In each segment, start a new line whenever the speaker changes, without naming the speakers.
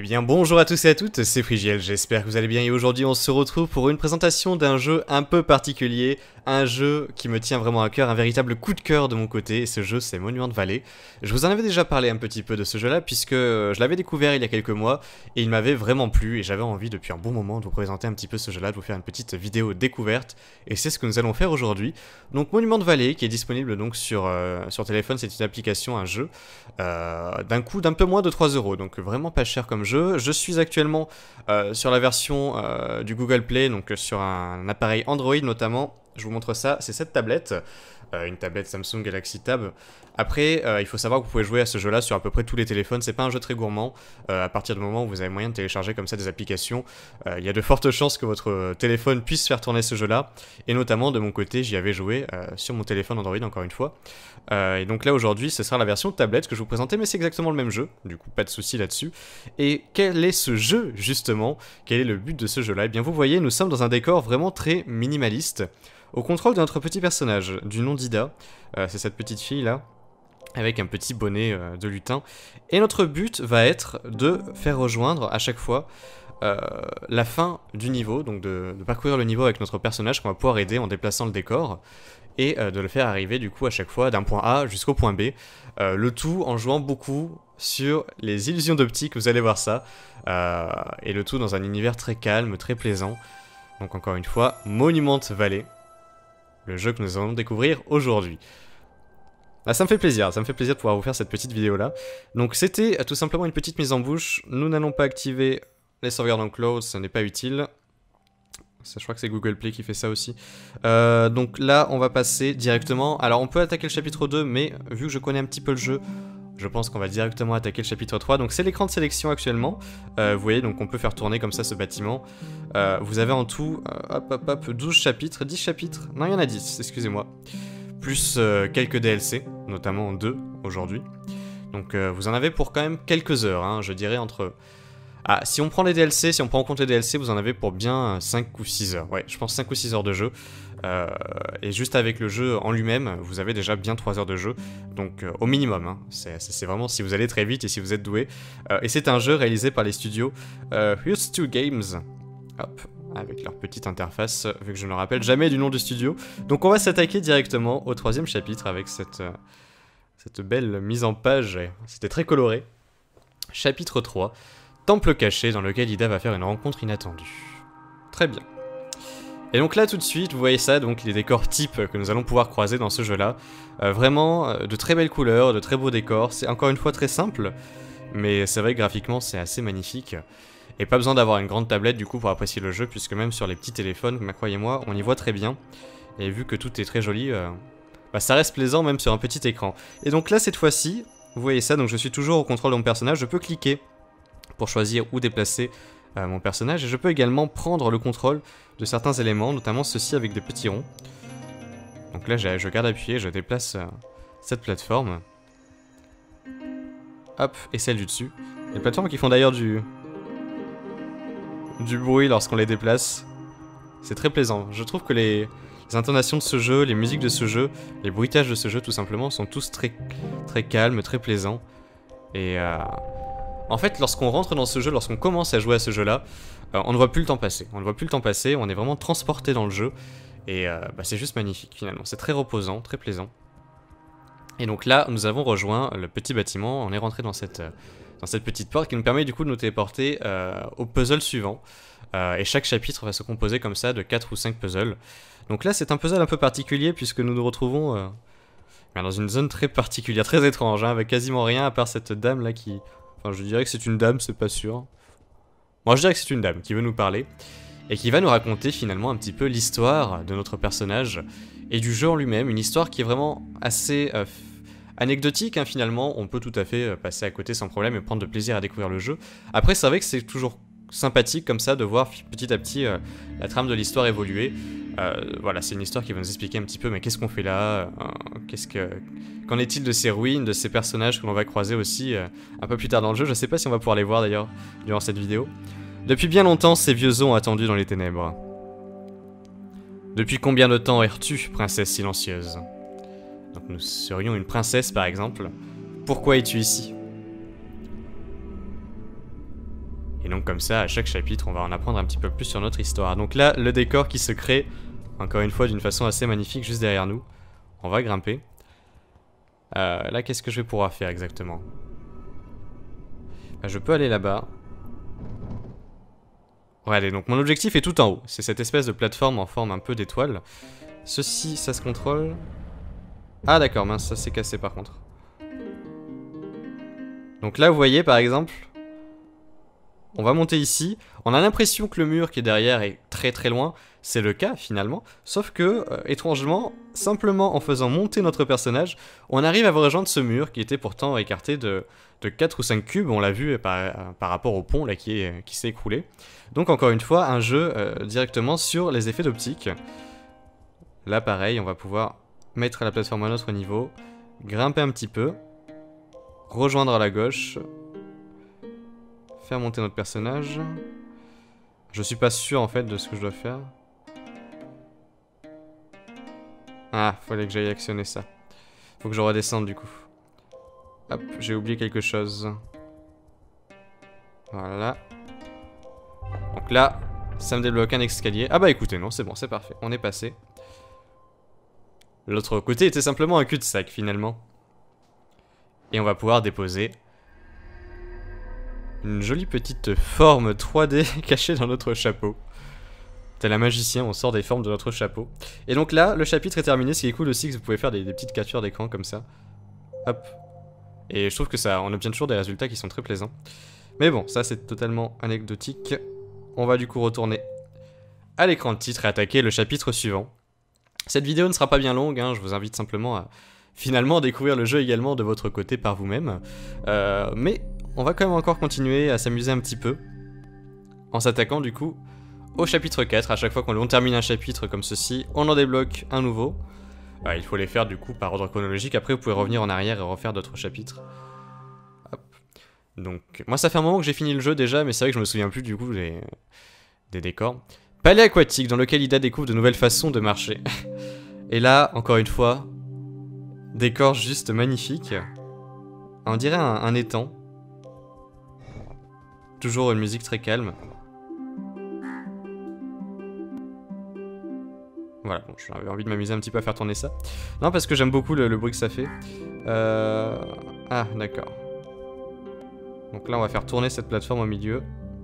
Eh bien bonjour à tous et à toutes, c'est Frigiel, j'espère que vous allez bien et aujourd'hui on se retrouve pour une présentation d'un jeu un peu particulier, un jeu qui me tient vraiment à cœur, un véritable coup de cœur de mon côté, et ce jeu c'est Monument Valley. Je vous en avais déjà parlé un petit peu de ce jeu là puisque je l'avais découvert il y a quelques mois et il m'avait vraiment plu et j'avais envie depuis un bon moment de vous présenter un petit peu ce jeu là, de vous faire une petite vidéo découverte et c'est ce que nous allons faire aujourd'hui. Donc Monument Valley qui est disponible donc sur téléphone, c'est une application, un jeu d'un coût d'un peu moins de 3 €, donc vraiment pas cher comme jeu. Je suis actuellement sur la version du Google Play, donc sur un appareil Android notamment. Je vous montre ça, c'est cette tablette, une tablette Samsung Galaxy Tab. Après, il faut savoir que vous pouvez jouer à ce jeu-là sur à peu près tous les téléphones, c'est pas un jeu très gourmand. À partir du moment où vous avez moyen de télécharger comme ça des applications, il y a de fortes chances que votre téléphone puisse faire tourner ce jeu-là. Et notamment, de mon côté, j'y avais joué sur mon téléphone Android encore une fois. Et donc là, aujourd'hui, ce sera la version tablette que je vous présentais, mais c'est exactement le même jeu, du coup, pas de souci là-dessus. Et quel est ce jeu, justement? Quel est le but de ce jeu-là? Eh bien, vous voyez, nous sommes dans un décor vraiment très minimaliste, au contrôle de notre petit personnage, du nom d'Ida. C'est cette petite fille-là, avec un petit bonnet de lutin. Et notre but va être de faire rejoindre à chaque fois la fin du niveau, donc de parcourir le niveau avec notre personnage qu'on va pouvoir aider en déplaçant le décor, et de le faire arriver du coup à chaque fois d'un point A jusqu'au point B, le tout en jouant beaucoup sur les illusions d'optique, vous allez voir ça, et le tout dans un univers très calme, très plaisant. Donc encore une fois, Monument Valley, le jeu que nous allons découvrir aujourd'hui. Ah, ça me fait plaisir de pouvoir vous faire cette petite vidéo là. Donc c'était tout simplement une petite mise en bouche, nous n'allons pas activer les sauvegardes en cloud, ce n'est pas utile. Ça, je crois que c'est Google Play qui fait ça aussi. Donc là, on va passer directement. Alors, on peut attaquer le chapitre 2, mais vu que je connais un petit peu le jeu, je pense qu'on va directement attaquer le chapitre 3. Donc, c'est l'écran de sélection actuellement. Vous voyez, donc on peut faire tourner comme ça ce bâtiment. Vous avez en tout, 12 chapitres, 10 chapitres. Non, il y en a 10, excusez-moi. Plus quelques DLC, notamment 2 aujourd'hui. Donc, vous en avez pour quand même quelques heures, hein, je dirais entre... Ah, si on prend les DLC, si on prend en compte les DLC, vous en avez pour bien 5 ou 6 heures. Ouais, je pense 5 ou 6 heures de jeu. Et juste avec le jeu en lui-même, vous avez déjà bien 3 heures de jeu. Donc au minimum, hein. C'est vraiment si vous allez très vite et si vous êtes doué. Et c'est un jeu réalisé par les studios Used to Games. Hop, avec leur petite interface, vu que je ne me rappelle jamais du nom du studio. Donc on va s'attaquer directement au 3e chapitre avec cette belle mise en page. C'était très coloré. Chapitre 3. Temple caché dans lequel Ida va faire une rencontre inattendue. Très bien. Et donc là tout de suite, vous voyez ça, donc les décors types que nous allons pouvoir croiser dans ce jeu-là. Vraiment de très belles couleurs, de très beaux décors. C'est encore une fois très simple, mais c'est vrai que graphiquement c'est assez magnifique. Et pas besoin d'avoir une grande tablette du coup pour apprécier le jeu, puisque même sur les petits téléphones, croyez-moi, on y voit très bien. Et vu que tout est très joli, ça reste plaisant même sur un petit écran. Et donc là cette fois-ci, vous voyez ça, donc je suis toujours au contrôle de mon personnage, je peux cliquer pour choisir où déplacer mon personnage, et je peux également prendre le contrôle de certains éléments, notamment ceux-ci avec des petits ronds. Donc là je garde appuyé, je déplace cette plateforme. Hop, et celle du dessus. Les plateformes qui font d'ailleurs du bruit lorsqu'on les déplace. C'est très plaisant. Je trouve que les intonations de ce jeu, les musiques de ce jeu, les bruitages de ce jeu tout simplement sont tous très, très calmes, très plaisants. Et en fait, lorsqu'on rentre dans ce jeu, lorsqu'on commence à jouer à ce jeu-là, on ne voit plus le temps passer. On ne voit plus le temps passer, on est vraiment transporté dans le jeu. Et c'est juste magnifique finalement. C'est très reposant, très plaisant. Et donc là, nous avons rejoint le petit bâtiment. On est rentré dans cette petite porte qui nous permet du coup de nous téléporter au puzzle suivant. Et chaque chapitre va se composer comme ça de 4 ou 5 puzzles. Donc là, c'est un puzzle un peu particulier puisque nous nous retrouvons dans une zone très particulière, très étrange, hein, avec quasiment rien à part cette dame là qui... Enfin, je dirais que c'est une dame, c'est pas sûr. Moi, je dirais que c'est une dame qui veut nous parler et qui va nous raconter finalement un petit peu l'histoire de notre personnage et du jeu en lui-même. Une histoire qui est vraiment assez anecdotique, hein, finalement. On peut tout à fait passer à côté sans problème et prendre de plaisir à découvrir le jeu. Après, c'est vrai que c'est toujours sympathique comme ça de voir petit à petit la trame de l'histoire évoluer. Voilà, c'est une histoire qui va nous expliquer un petit peu mais qu'est-ce qu'on fait là, qu'en est-il de ces ruines, de ces personnages que l'on va croiser aussi un peu plus tard dans le jeu. Je sais pas si on va pouvoir les voir d'ailleurs durant cette vidéo. Depuis bien longtemps, ces vieux os ont attendu dans les ténèbres. Depuis combien de temps erres-tu, princesse silencieuse? Donc nous serions une princesse par exemple. Pourquoi es-tu ici? Et donc comme ça, à chaque chapitre, on va en apprendre un petit peu plus sur notre histoire. Donc là, le décor qui se crée, encore une fois, d'une façon assez magnifique, juste derrière nous. On va grimper. Là, qu'est-ce que je vais pouvoir faire exactement? Je peux aller là-bas. Regardez, donc mon objectif est tout en haut. C'est cette espèce de plateforme en forme un peu d'étoile. Ceci, ça se contrôle. Ah d'accord, mince, ça s'est cassé par contre. Donc là, vous voyez, par exemple, on va monter ici. On a l'impression que le mur qui est derrière est très très loin. C'est le cas finalement. Sauf que, étrangement, simplement en faisant monter notre personnage, on arrive à rejoindre ce mur qui était pourtant écarté de 4 ou 5 cubes. On l'a vu par rapport au pont là qui s'est écroulé. Donc encore une fois, un jeu directement sur les effets d'optique. Là pareil, on va pouvoir mettre la plateforme à notre niveau, grimper un petit peu, rejoindre à la gauche, faire monter notre personnage. Je suis pas sûr en fait de ce que je dois faire. Ah, fallait que j'aille actionner ça. Faut que je redescende du coup. Hop, j'ai oublié quelque chose. Voilà. Donc là, ça me débloque un escalier. Ah bah écoutez, non, c'est bon, c'est parfait. On est passé. L'autre côté était simplement un cul-de-sac finalement. Et on va pouvoir déposer une jolie petite forme 3D cachée dans notre chapeau. Tel un magicien, on sort des formes de notre chapeau. Et donc là, le chapitre est terminé. Ce qui est cool aussi, c'est que vous pouvez faire des petites captures d'écran comme ça. Hop. Et je trouve que ça, on obtient toujours des résultats qui sont très plaisants. Mais bon, ça c'est totalement anecdotique. On va du coup retourner à l'écran de titre et attaquer le chapitre suivant. Cette vidéo ne sera pas bien longue, hein, je vous invite simplement à finalement découvrir le jeu également de votre côté par vous-même. Mais on va quand même encore continuer à s'amuser un petit peu en s'attaquant du coup au chapitre 4. À chaque fois qu'on termine un chapitre comme ceci, on en débloque un nouveau. Il faut les faire du coup par ordre chronologique. Après vous pouvez revenir en arrière et refaire d'autres chapitres. Hop. Donc moi ça fait un moment que j'ai fini le jeu déjà, mais c'est vrai que je me souviens plus du coup des décors. Palais aquatique dans lequel Ida découvre de nouvelles façons de marcher. Et là, encore une fois, décor juste magnifique. On dirait un étang. Toujours une musique très calme. Voilà, bon, j'avais envie de m'amuser un petit peu à faire tourner ça. Non, parce que j'aime beaucoup le bruit que ça fait. Ah, d'accord. Donc là, on va faire tourner cette plateforme au milieu.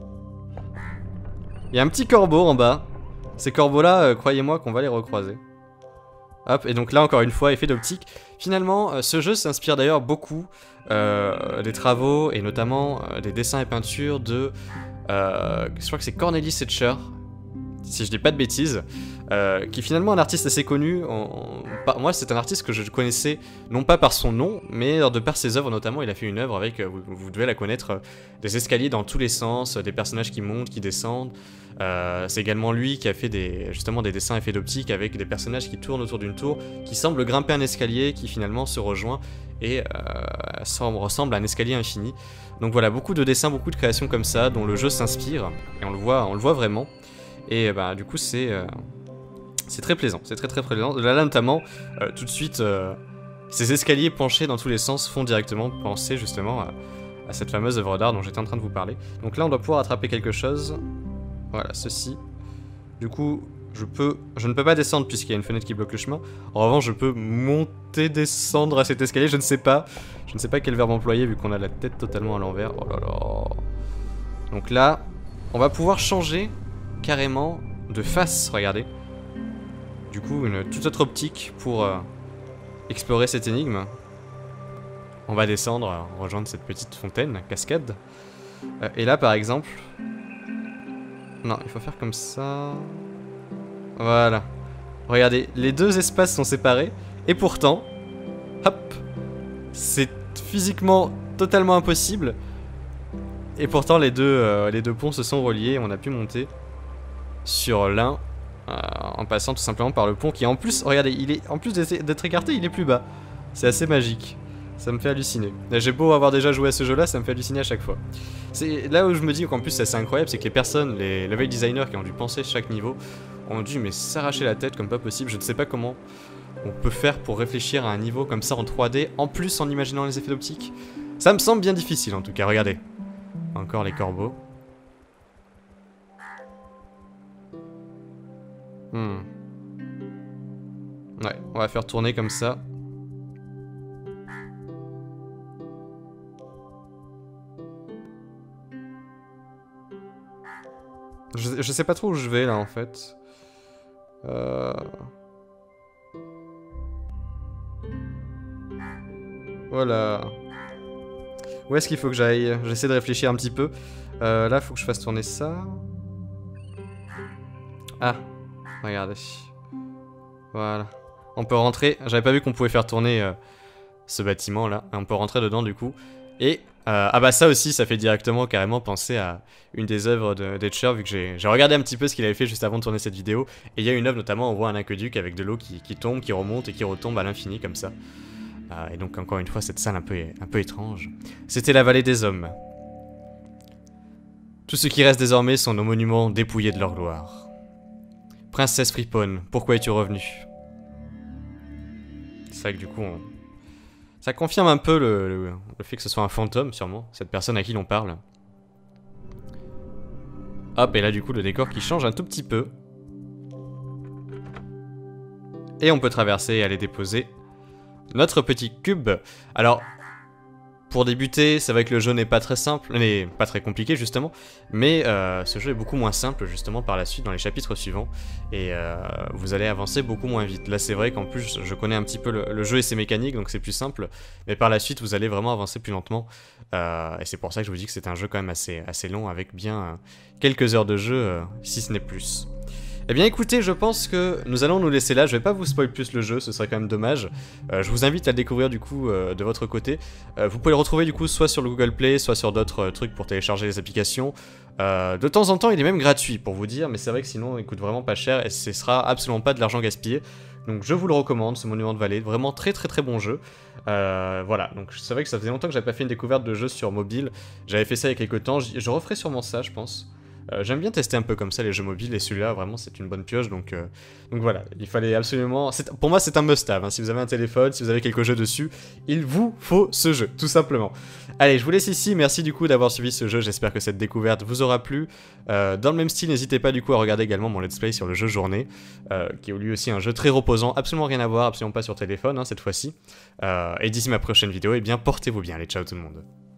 Il y a un petit corbeau en bas. Ces corbeaux-là, croyez-moi qu'on va les recroiser. Hop, et donc là, encore une fois, effet d'optique. Finalement, ce jeu s'inspire d'ailleurs beaucoup des travaux, et notamment des dessins et peintures de... je crois que c'est Cornelis Escher, si je dis pas de bêtises, qui est finalement un artiste assez connu. Moi, c'est un artiste que je connaissais, non pas par son nom, mais de par ses œuvres. Notamment, il a fait une œuvre avec, vous devez la connaître, des escaliers dans tous les sens, des personnages qui montent, qui descendent. C'est également lui qui a fait justement des dessins effets d'optique avec des personnages qui tournent autour d'une tour, qui semblent grimper un escalier, qui finalement se rejoint et ressemble à un escalier infini. Donc voilà, beaucoup de dessins, beaucoup de créations comme ça, dont le jeu s'inspire, et on le voit vraiment. Et bah du coup c'est très plaisant, c'est très plaisant. Là notamment, tout de suite, ces escaliers penchés dans tous les sens font directement penser justement à cette fameuse œuvre d'art dont j'étais en train de vous parler. Donc là on doit pouvoir attraper quelque chose. Voilà, ceci. Du coup, je ne peux pas descendre puisqu'il y a une fenêtre qui bloque le chemin. En revanche, je peux monter, descendre à cet escalier, je ne sais pas. Je ne sais pas quel verbe employer vu qu'on a la tête totalement à l'envers. Oh là là. Donc là, on va pouvoir changer carrément de face, regardez. Du coup, une toute autre optique pour explorer cette énigme. On va descendre, rejoindre cette petite fontaine, cascade. Et là, par exemple... Non, il faut faire comme ça... Voilà. Regardez, les deux espaces sont séparés. Et pourtant, hop, c'est physiquement totalement impossible. Et pourtant, les deux ponts se sont reliés et on a pu monter sur l'un en passant tout simplement par le pont qui en plus, regardez, en plus d'être écarté, il est plus bas. C'est assez magique. Ça me fait halluciner. J'ai beau avoir déjà joué à ce jeu-là, ça me fait halluciner à chaque fois. C'est là où je me dis qu'en plus c'est assez incroyable, c'est que les personnes, les level designers qui ont dû penser chaque niveau, ont dû mais s'arracher la tête comme pas possible. Je ne sais pas comment on peut faire pour réfléchir à un niveau comme ça en 3D, en plus en imaginant les effets d'optique. Ça me semble bien difficile en tout cas, regardez. Encore les corbeaux. Hmm. Ouais, on va faire tourner comme ça. Je sais pas trop où je vais là en fait. Voilà. Où est-ce qu'il faut que j'aille? J'essaie de réfléchir un petit peu. Là, faut que je fasse tourner ça. Ah, regardez. Voilà. On peut rentrer. J'avais pas vu qu'on pouvait faire tourner ce bâtiment là. On peut rentrer dedans du coup. Et ah bah ça aussi, ça fait directement carrément penser à une des œuvres d'Etcher, vu que j'ai regardé un petit peu ce qu'il avait fait juste avant de tourner cette vidéo. Et il y a une œuvre notamment, on voit un aqueduc avec de l'eau qui tombe, qui remonte et qui retombe à l'infini comme ça. Et donc encore une fois, cette salle un peu étrange. C'était la vallée des hommes. Tout ce qui reste désormais sont nos monuments dépouillés de leur gloire. Princesse Fripone, pourquoi es-tu revenue? C'est vrai que du coup, ça confirme un peu le fait que ce soit un fantôme, sûrement, cette personne à qui l'on parle. Hop, et là du coup, le décor qui change un tout petit peu. Et on peut traverser et aller déposer notre petit cube. Alors, pour débuter, c'est vrai que le jeu n'est pas très simple, n'est pas très compliqué justement, mais ce jeu est beaucoup moins simple justement par la suite dans les chapitres suivants, et vous allez avancer beaucoup moins vite. Là c'est vrai qu'en plus je connais un petit peu le jeu et ses mécaniques, donc c'est plus simple, mais par la suite vous allez vraiment avancer plus lentement, et c'est pour ça que je vous dis que c'est un jeu quand même assez long, avec bien quelques heures de jeu, si ce n'est plus. Eh bien écoutez, je pense que nous allons nous laisser là, je vais pas vous spoil plus le jeu, ce serait quand même dommage. Je vous invite à le découvrir du coup de votre côté. Vous pouvez le retrouver du coup soit sur le Google Play, soit sur d'autres trucs pour télécharger les applications. De temps en temps il est même gratuit pour vous dire, mais c'est vrai que sinon il coûte vraiment pas cher et ce sera absolument pas de l'argent gaspillé. Donc je vous le recommande, ce Monument de Vallée, vraiment très bon jeu. Voilà, donc c'est vrai que ça faisait longtemps que j'avais pas fait une découverte de jeu sur mobile. J'avais fait ça il y a quelques temps, je referai sûrement ça je pense. J'aime bien tester un peu comme ça les jeux mobiles, et celui-là vraiment c'est une bonne pioche, donc voilà, il fallait absolument... Pour moi c'est un must-have, hein. Si vous avez un téléphone, si vous avez quelques jeux dessus, il vous faut ce jeu, tout simplement. Allez, je vous laisse ici, merci du coup d'avoir suivi ce jeu, j'espère que cette découverte vous aura plu. Dans le même style, n'hésitez pas du coup à regarder également mon let's play sur le jeu Journée, qui est lui aussi un jeu très reposant, absolument rien à voir, absolument pas sur téléphone hein, cette fois-ci. Et d'ici ma prochaine vidéo, eh bien portez-vous bien, allez ciao tout le monde.